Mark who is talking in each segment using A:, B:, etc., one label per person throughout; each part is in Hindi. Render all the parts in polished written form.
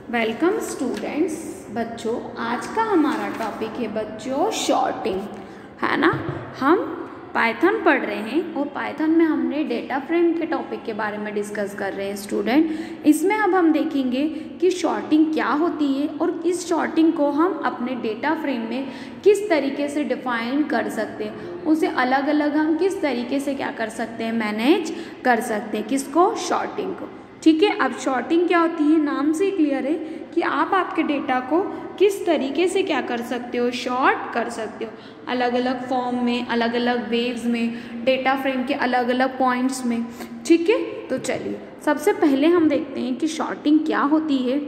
A: Welcome students. बच्चों, आज का हमारा टॉपिक है बच्चों शॉर्टिंग, है ना। हम पाइथन पढ़ रहे हैं और पाइथन में हमने डेटा फ्रेम के टॉपिक के बारे में डिस्कस कर रहे हैं स्टूडेंट। इसमें अब हम देखेंगे कि शॉर्टिंग क्या होती है और इस शॉर्टिंग को हम अपने डेटा फ्रेम में किस तरीके से डिफाइन कर सकते हैं, उसे अलग अलग हम किस तरीके से क्या कर सकते हैं, मैनेज कर सकते हैं, किसको, शॉर्टिंग को। ठीक है। अब शॉर्टिंग क्या होती है, नाम से क्लियर है कि आप आपके डेटा को किस तरीके से क्या कर सकते हो, शॉर्ट कर सकते हो, अलग अलग फॉर्म में, अलग अलग वेव्स में, डेटा फ्रेम के अलग अलग पॉइंट्स में। ठीक है। तो चलिए सबसे पहले हम देखते हैं कि शॉर्टिंग क्या होती है।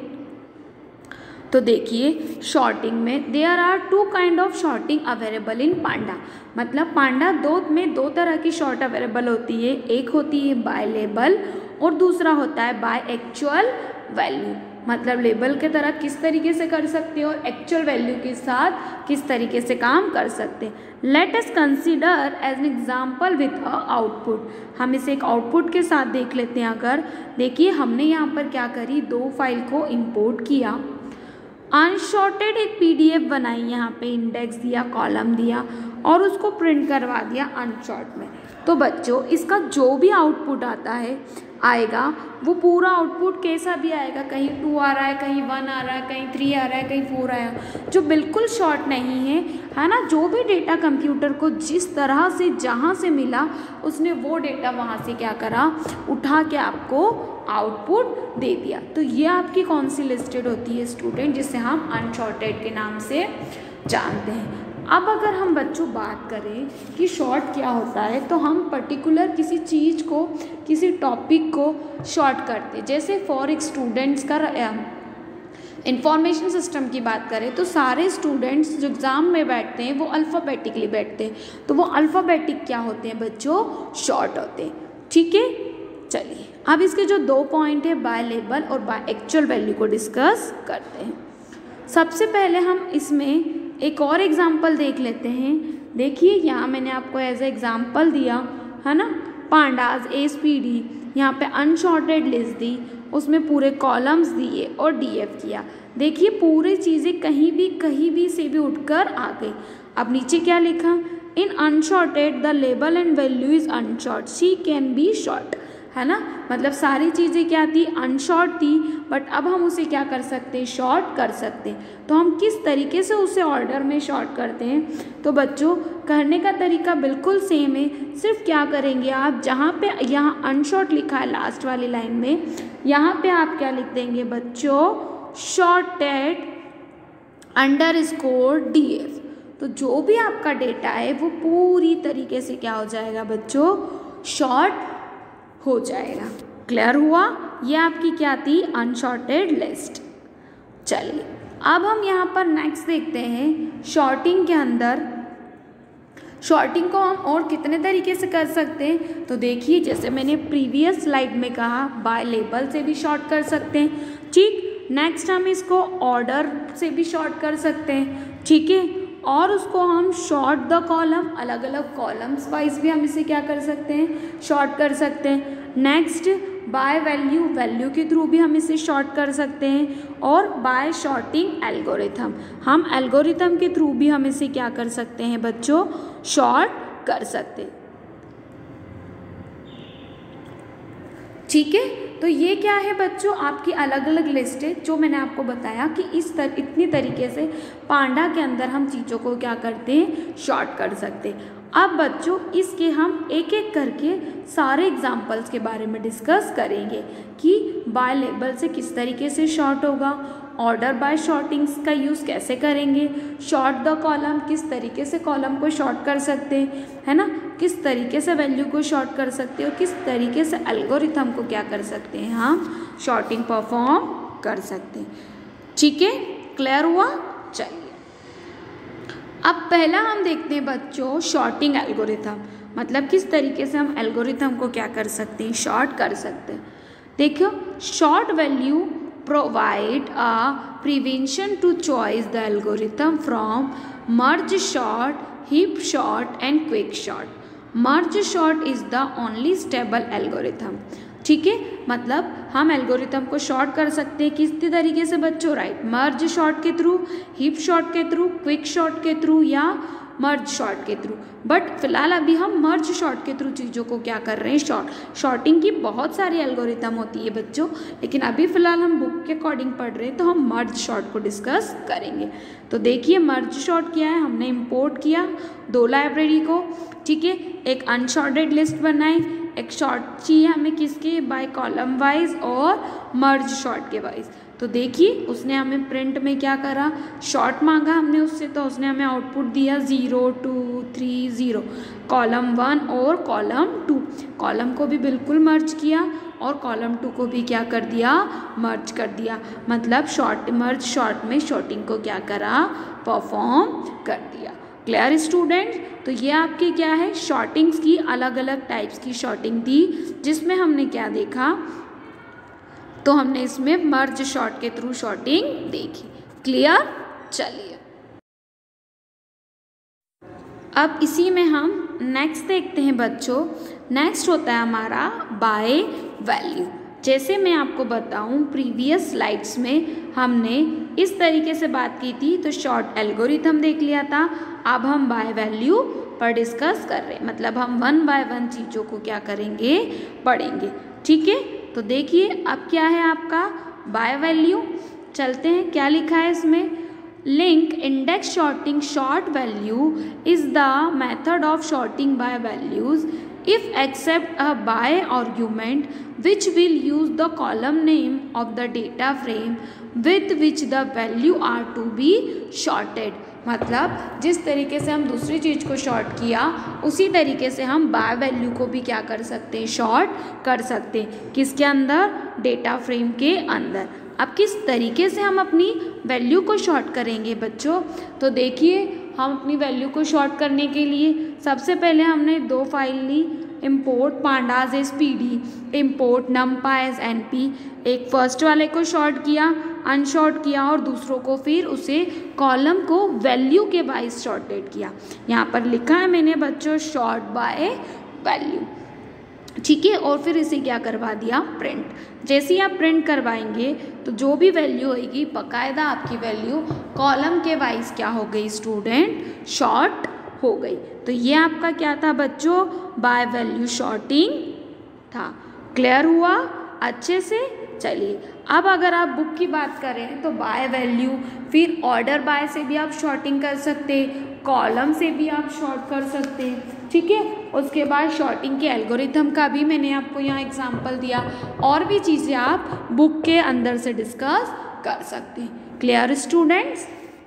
A: तो देखिए, शॉर्टिंग में there are two kind of sorting available in Panda. मतलब पांडा में दो तरह की शॉर्ट अवेलेबल होती है। एक होती है बाय लेबल और दूसरा होता है बाय एक्चुअल वैल्यू। मतलब लेबल के तरह किस तरीके से कर सकते हो और एक्चुअल वैल्यू के साथ किस तरीके से काम कर सकते हैं। Let us consider as an example with a output. हम इसे एक आउटपुट के साथ देख लेते हैं। अगर देखिए, हमने यहाँ पर क्या करी, दो फाइल को इंपोर्ट किया, अनशॉर्टेड एक पीडीएफ बनाई, यहाँ पे इंडेक्स दिया, कॉलम दिया और उसको प्रिंट करवा दिया अनशॉर्ट में। तो बच्चों, इसका जो भी आउटपुट आता है आएगा, वो पूरा आउटपुट कैसा भी आएगा, कहीं 2 आ रहा है, कहीं 1 आ रहा है, कहीं 3 आ रहा है, कहीं 4 आया, जो बिल्कुल शॉर्ट नहीं है ना। जो भी डेटा कंप्यूटर को जिस तरह से जहाँ से मिला, उसने वो डेटा वहाँ से क्या करा, उठा के आपको आउटपुट दे दिया। तो ये आपकी कौन सी लिस्टेड होती है स्टूडेंट, जिसे हम अनशॉर्टेड के नाम से जानते हैं। अब अगर हम बच्चों बात करें कि शॉर्ट क्या होता है, तो हम पर्टिकुलर किसी चीज़ को, किसी टॉपिक को शॉर्ट करते हैं। जैसे फॉर एक स्टूडेंट्स का इंफॉर्मेशन सिस्टम की बात करें तो सारे स्टूडेंट्स जो एग्ज़ाम में बैठते हैं वो अल्फ़ाबेटिकली बैठते हैं, तो वो अल्फ़ाबेटिक क्या होते हैं बच्चों, शॉर्ट होते हैं। ठीक है। चलिए अब इसके जो 2 पॉइंट है, बाय लेबल और बाय एक्चुअल वैल्यू, को डिस्कस करते हैं। सबसे पहले हम इसमें एक और एग्जाम्पल देख लेते हैं। देखिए, यहाँ मैंने आपको एज ए एग्जाम्पल दिया है ना, पांडाज एसपीडी, यहाँ पे अनशॉर्टेड लिस्ट दी, उसमें पूरे कॉलम्स दिए और डीएफ किया। देखिए, पूरी चीज़ें कहीं भी से भी उठकर आ गई। अब नीचे क्या लिखा, in unsorted the label and value is unsort, she can be sort, है ना। मतलब सारी चीज़ें क्या थी, अनशॉर्ट थी, बट अब हम उसे क्या कर सकते हैं, शॉर्ट कर सकते हैं। तो हम किस तरीके से उसे ऑर्डर में शॉर्ट करते हैं, तो बच्चों करने का तरीका बिल्कुल सेम है। सिर्फ क्या करेंगे आप, जहाँ पे यहाँ अनशॉर्ट लिखा है लास्ट वाली लाइन में, यहाँ पे आप क्या लिख देंगे बच्चों, शॉर्टेड अंडरस्कोर डीएफ। तो जो भी आपका डेटा है वो पूरी तरीके से क्या हो जाएगा बच्चों, शॉर्ट हो जाएगा। क्लियर हुआ। ये आपकी क्या थी, अनशॉर्टेड लिस्ट। चलिए अब हम यहाँ पर नेक्स्ट देखते हैं, शॉर्टिंग के अंदर शॉर्टिंग को हम और कितने तरीके से कर सकते हैं। तो देखिए, जैसे मैंने प्रीवियस स्लाइड में कहा, बाय लेबल से भी शॉर्ट कर सकते हैं। ठीक। नेक्स्ट हम इसको ऑर्डर से भी शॉर्ट कर सकते हैं। ठीक है। और उसको हम शॉर्ट द कॉलम, अलग अलग कॉलम्स वाइज भी हम इसे क्या कर सकते हैं, शॉर्ट कर सकते हैं। नेक्स्ट बाय वैल्यू, वैल्यू के थ्रू भी हम इसे शॉर्ट कर सकते हैं। और बाय शॉर्टिंग एल्गोरिथम, हम एल्गोरिथम के थ्रू भी हम इसे क्या कर सकते हैं बच्चों, शॉर्ट कर सकते हैं। ठीक है। तो ये क्या है बच्चों, आपकी अलग अलग लिस्ट है, जो मैंने आपको बताया कि इतनी तरीके से पांडा के अंदर हम चीज़ों को क्या करते हैं, शॉर्ट कर सकते हैं। अब बच्चों इसके हम एक एक करके सारे एग्जाम्पल्स के बारे में डिस्कस करेंगे कि बाय लेबल से किस तरीके से शॉर्ट होगा, ऑर्डर बाय शॉर्टिंग्स का यूज़ कैसे करेंगे, शॉर्ट द कॉलम, किस तरीके से कॉलम को शॉर्ट कर सकते हैं, है ना, किस तरीके से वैल्यू को शॉर्ट कर सकते हो, किस तरीके से एल्गोरिथम को क्या कर सकते हैं, हम शॉर्टिंग परफॉर्म कर सकते हैं। ठीक है। क्लियर हुआ। चलिए अब पहला हम देखते हैं बच्चों, शॉर्टिंग एल्गोरिथम, मतलब किस तरीके से हम एल्गोरिथम को क्या कर सकते हैं, शॉर्ट कर सकते हैं। देखो, sort value provide a prevention to choose the algorithm from merge sort, heap sort and quick sort. Merge sort is the only stable algorithm. ठीक है, मतलब हम एल्गोरिथम को शॉर्ट कर सकते हैं किस तरीके से बच्चों, राइट, मर्ज शॉर्ट के थ्रू, हीप शॉर्ट के थ्रू, क्विक शॉर्ट के थ्रू या मर्ज शॉर्ट के थ्रू। बट फिलहाल अभी हम मर्ज शॉर्ट के थ्रू चीज़ों को क्या कर रहे हैं, शॉर्टिंग की बहुत सारी एल्गोरिथम होती है बच्चों, लेकिन अभी फिलहाल हम बुक के अकॉर्डिंग पढ़ रहे हैं तो हम मर्ज शॉर्ट को डिस्कस करेंगे। तो देखिए मर्ज शॉर्ट क्या है, हमने इंपोर्ट किया 2 लाइब्रेरी को, ठीक है, एक अनशॉर्टेड लिस्ट बनाई, एक शॉर्ट चाहिए हमें किसके, बाय कॉलम वाइज और मर्ज शॉर्ट के वाइज। तो देखिए उसने हमें प्रिंट में क्या करा, शॉर्ट मांगा हमने उससे, तो उसने हमें आउटपुट दिया 0 2 3 0, कॉलम 1 और कॉलम 2, कॉलम को भी बिल्कुल मर्ज किया और कॉलम 2 को भी क्या कर दिया, मर्ज कर दिया, मतलब मर्ज शॉर्ट में शॉर्टिंग को क्या करा, परफॉर्म कर दिया। क्लियर स्टूडेंट्स, तो ये आपके क्या है, शॉर्टिंग्स की अलग अलग टाइप्स की शॉर्टिंग थी, जिसमें हमने क्या देखा, तो हमने इसमें मर्ज शॉर्ट के थ्रू शॉर्टिंग देखी। क्लियर, चलिए अब इसी में हम नेक्स्ट देखते हैं बच्चों। नेक्स्ट होता है हमारा बाय वैल्यू। जैसे मैं आपको बताऊं प्रीवियस स्लाइड्स में हमने इस तरीके से बात की थी, तो शॉर्ट एल्गोरिथम देख लिया था, अब हम बाय वैल्यू पर डिस्कस कर रहे हैं, मतलब हम 1 बाय 1 चीज़ों को क्या करेंगे, पढ़ेंगे। ठीक है, तो देखिए अब क्या है आपका बाय वैल्यू, चलते हैं क्या लिखा है इसमें, link index sorting sort value is the method of sorting by values if except a by argument which will use the column name of the data frame with which the value are to be shorted। मतलब जिस तरीके से हम दूसरी चीज़ को शॉर्ट किया उसी तरीके से हम बाय वैल्यू को भी क्या कर सकते हैं, शॉर्ट कर सकते हैं। किसके अंदर, डेटा फ्रेम के अंदर। अब किस तरीके से हम अपनी वैल्यू को शॉर्ट करेंगे बच्चों, तो देखिए हम अपनी वैल्यू को शॉर्ट करने के लिए सबसे पहले हमने 2 फाइल ली, import pandas as p d, import numpy as n p. एक फर्स्ट वाले को शॉर्ट किया, अनशॉर्ट किया और दूसरों को फिर उसे कॉलम को वैल्यू के वाइज शॉर्टेड किया। यहाँ पर लिखा है मैंने बच्चों शॉर्ट बाय वैल्यू, ठीक है, और फिर इसे क्या करवा दिया, प्रिंट। जैसे ही आप प्रिंट करवाएंगे तो जो भी वैल्यू होगी बाकायदा आपकी वैल्यू कॉलम के वाइज क्या हो गई स्टूडेंट, शॉर्ट हो गई। तो ये आपका क्या था बच्चों, बाय वैल्यू शॉर्टिंग था। क्लियर हुआ अच्छे से। चलिए अब अगर आप बुक की बात करें तो बाय वैल्यू, फिर ऑर्डर बाय से भी आप शॉर्टिंग कर सकते हैं, कॉलम से भी आप शॉर्ट कर सकते हैं, ठीक है। उसके बाद शॉर्टिंग के एल्गोरिथम का भी मैंने आपको यहाँ एग्जांपल दिया, और भी चीज़ें आप बुक के अंदर से डिस्कस कर सकते हैं। क्लियर स्टूडेंट्स,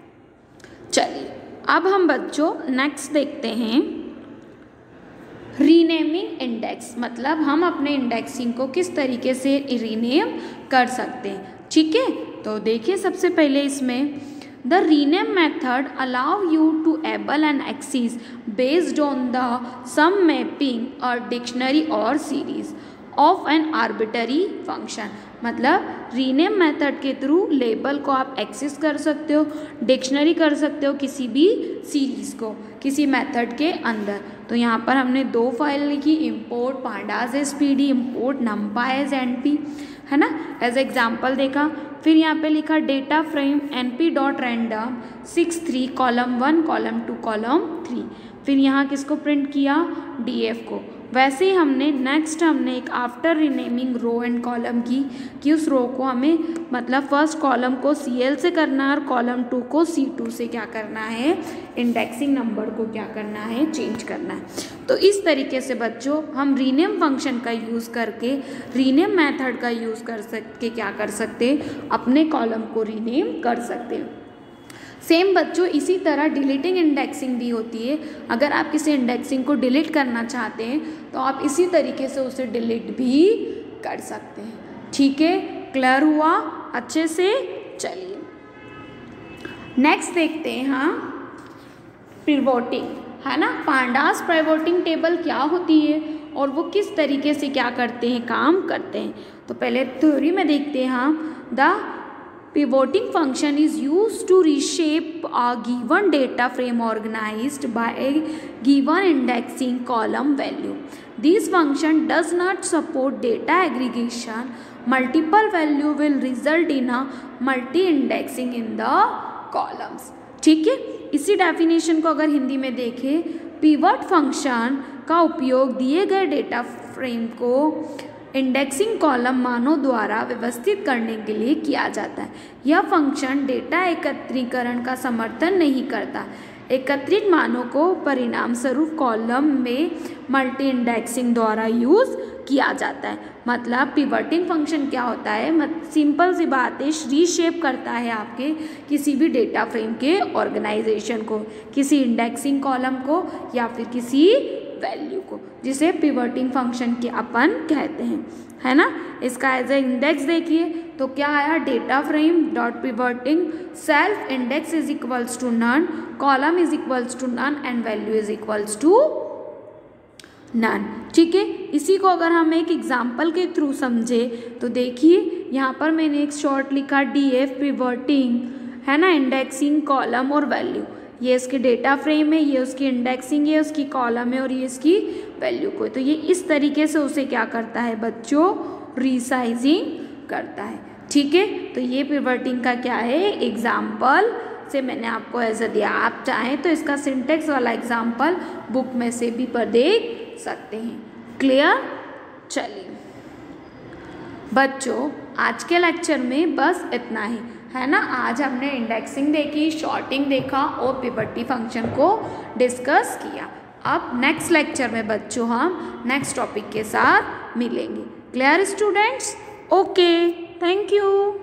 A: चलिए अब हम बच्चों नेक्स्ट देखते हैं रीनेमिंग इंडेक्स, मतलब हम अपने इंडेक्सिंग को किस तरीके से रीनेम कर सकते हैं, ठीक है। तो देखिए सबसे पहले इसमें the rename method allow you to able an axis based on the sum mapping or dictionary or series of an arbitrary function। मतलब रीनेम मेथड के थ्रू लेबल को आप एक्सेस कर सकते हो, डिक्शनरी कर सकते हो किसी भी सीरीज़ को किसी मेथड के अंदर। तो यहाँ पर हमने 2 फाइल लिखी, import pandas as p d, import numpy as n p, है ना, एज एग्जाम्पल देखा। फिर यहाँ पे लिखा data frame np.random 63 column 1 column 2 column 3। फिर यहाँ किसको प्रिंट किया, df को। वैसे ही हमने हमने एक after renaming row and column की कि उस रो को हमें मतलब फर्स्ट कॉलम को CL से करना है और कॉलम 2 को C2 से क्या करना है, इंडेक्सिंग नंबर को क्या करना है, चेंज करना है। तो इस तरीके से बच्चों हम रीनेम फंक्शन का यूज़ करके, रीनेम मेथड का यूज़ कर सकते क्या कर सकते, अपने कॉलम को रीनेम कर सकते हैं। सेम बच्चों इसी तरह डिलीटिंग इंडेक्सिंग भी होती है। अगर आप किसी इंडेक्सिंग को डिलीट करना चाहते हैं तो आप इसी तरीके से उसे डिलीट भी कर सकते हैं, ठीक है। क्लियर हुआ अच्छे से। चलिए नेक्स्ट देखते हैं, हाँ पिवोटिंग, है ना, पांडास पिवोटिंग टेबल क्या होती है और वो किस तरीके से क्या करते हैं, काम करते हैं। तो पहले थ्योरी में देखते हैं हम, the pivoting function is used to reshape a given data frame organized by a given indexing column value। This function does not support data aggregation, multiple value will result in a multi indexing in the columns. ठीक है, इसी डेफिनेशन को अगर हिंदी में देखें, पिवट फंक्शन का उपयोग दिए गए डेटा फ्रेम को इंडेक्सिंग कॉलम मानों द्वारा व्यवस्थित करने के लिए किया जाता है। यह फंक्शन डेटा एकत्रीकरण का समर्थन नहीं करता। एकत्रित मानों को परिणाम स्वरूप कॉलम में मल्टी इंडेक्सिंग द्वारा यूज किया जाता है। मतलब पिवटिंग फंक्शन क्या होता है, सिंपल सी बात है, रीशेप करता है आपके किसी भी डेटा फ्रेम के ऑर्गेनाइजेशन को, किसी इंडेक्सिंग कॉलम को या फिर किसी वैल्यू को, जिसे पिवटिंग फंक्शन के अपन कहते हैं, है ना। इसका एज ए इंडेक्स देखिए तो क्या आया, data frame dot pivoting self index is equals to none, column is equals to none and value is equals to none. ठीक है, इसी को अगर हम एक एग्जाम्पल के थ्रू समझे तो देखिए यहाँ पर मैंने एक शॉर्ट लिखा डीएफ पिवटिंग, है ना, इंडेक्सिंग कॉलम और वैल्यू। ये इसके डेटा फ्रेम है, ये उसकी इंडेक्सिंग है, उसकी कॉलम है और ये इसकी वैल्यू को है। तो ये इस तरीके से उसे क्या करता है बच्चों, रीसाइजिंग करता है। ठीक है, तो ये पिवटिंग का क्या है एग्जाम्पल से मैंने आपको ऐसा दिया। आप चाहें तो इसका सिंटेक्स वाला एग्जाम्पल बुक में से भी पर देख सकते हैं। क्लियर? चलिए बच्चों, आज के लेक्चर में बस इतना ही, है ना। आज हमने इंडेक्सिंग देखी, शॉर्टिंग देखा और पिवटी फंक्शन को डिस्कस किया। अब नेक्स्ट लेक्चर में बच्चों हम नेक्स्ट टॉपिक के साथ मिलेंगे। Clear students? Okay, thank you.